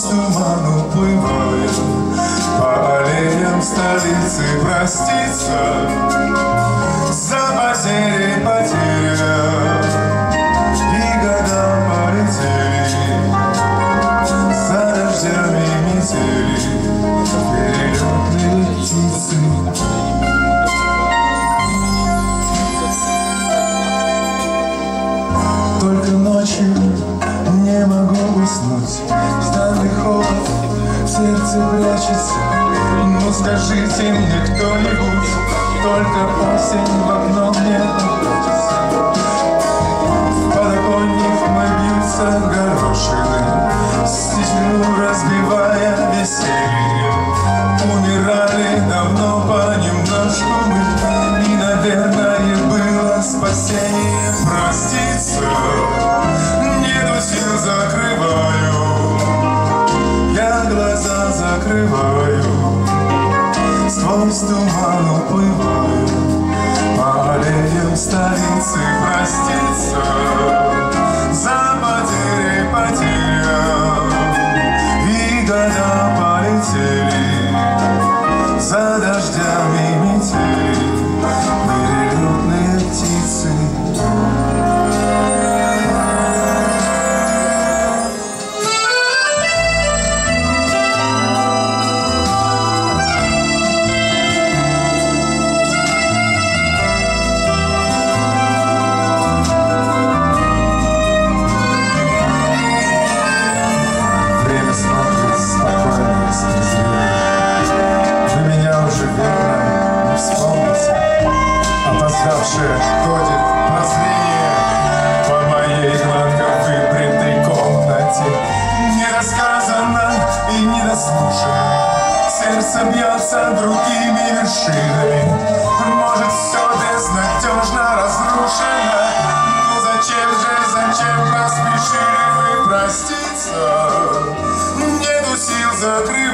туман уплывает, по аллеям столицы проститься за потери потеря. И года полетели за дождями метели, перелетные птицы. Только ночью не могу уснуть, стальный холод в сердце прячется. Ну скажите мне кто-нибудь, только осень в окно мне обратится. В подоконник мой бьются горошины, стихну разбивая веселье. Умирали давно понемножку мы, и, наверное, было спасение. Проститься нету сил, закрываю, я глаза закрываю, сквозь туман уплываю, по аллеям столицы проститься за потери потеря. И года полетели за дождями метели, перелетные птицы. Опоздавшее ходит прозрение по моей гладко выбритой комнате. Недосказанно и недослушано, сердце бьется другими вершинами. Может, все безнадежно разрушено. Ну зачем поспешили вы проститься? Нету сил закрыть